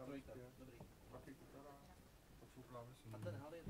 Trojka, zpět. dobrý. Pak je kytara, pak jsou klávesy. A ten hal je